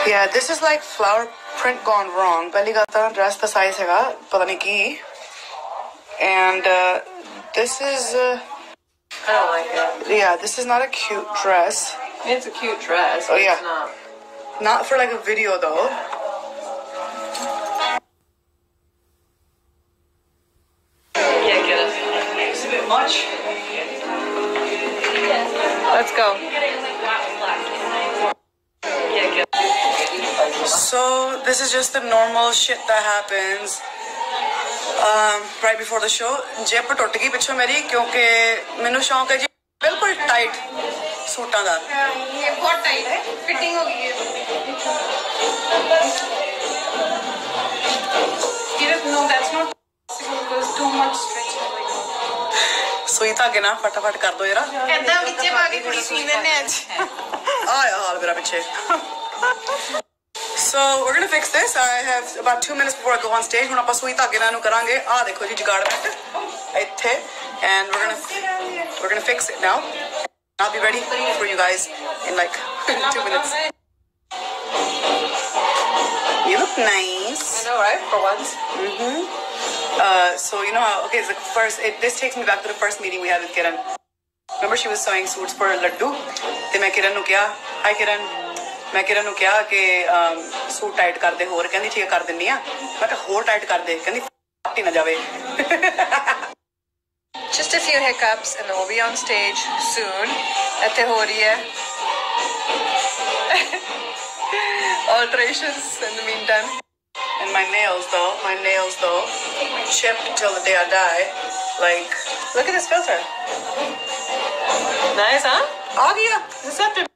Yeah, this is like flower print gone wrong. पहली बात तो dress का size हैगा पता नहीं की. And this is I don't like it. yeah, this is not a cute dress. It's a cute dress. Oh yeah, It's not. not for like a video though. Yeah, get it. It's a bit much. Let's go. Yeah, get it. So this is just the normal shit that happens right before the show. Jip टुट गई पिछों मेरी क्योंकि मैंने शौक है जी बिल्कुल tight सूटां दा. ये बहुत टाइट है, फिटिंग हो गई है. No, that's not possible because too much stretch. सुई धागे ना फटाफट कर दो जरा. ऐदा विचे बाकी कुड़ी सी देने आज. आया हाल मेरा पिछे. So we're gonna fix this. I have about 2 minutes before I go on stage. When ਆਪਾਂ ਸੂਈ ਧਾਗੇ ਨਾਲ ਨੂੰ ਕਰਾਂਗੇ. ਆ ਦੇਖੋ ਜੀ ਜਗਾੜਮੈਂਟ ਇੱਥੇ. And we're gonna fix it now. I'll be ready for you guys in like 2 minutes. You look nice. I know, right? For once. So you know how okay, so first this takes me back to the first meeting we had with Kiran. Remember she was sewing suits for Laddu? ਤੇ ਮੈਂ ਕਿਰਨ ਨੂੰ ਕਿਹਾ, hi Kiran. ਮੈਂ ਕਿਰਨ ਨੂੰ ਕਿਹਾ ਕਿ suit tight ਕਰ ਦੇ ਹੋਰ. ਕਹਿੰਦੀ ਠੀਕ ਕਰ ਦਿੰਨੀ ਆ. ਮੈਂ ਕਿਹਾ ਹੋਰ ਟਾਈਟ ਕਰ ਦੇ. ਕਹਿੰਦੀ ਫੱਟੀ ਨਾ ਜਾਵੇ. Just a few hiccups and then we'll be on stage soon. ਇੱਥੇ ਹੋ ਰਹੀ ਹੈ. Alterations in the meantime. And my nails though, chipped till the day I die. Like, Look at this filter. Nice, huh? आ गया. Deceptive.